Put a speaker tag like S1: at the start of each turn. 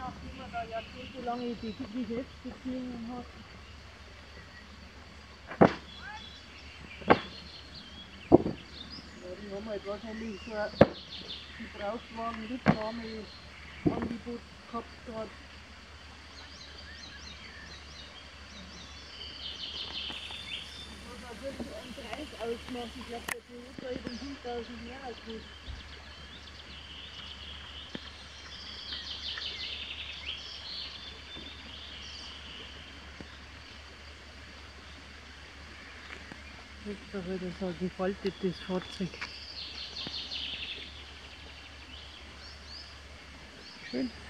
S1: nachdem man da jahrzehntelange die Geschäftsbeziehungen hat. Ja, die haben halt wahrscheinlich so ein Gebrauchtwagen-Rücknahmeangebot gehabt gerade. Was natürlich einen Preis ausmacht. Ich glaube, der Toyota hat um 5.000 mehr gekostet. Jetzt da wieder so ein gefaltetes Fahrzeug. Schön.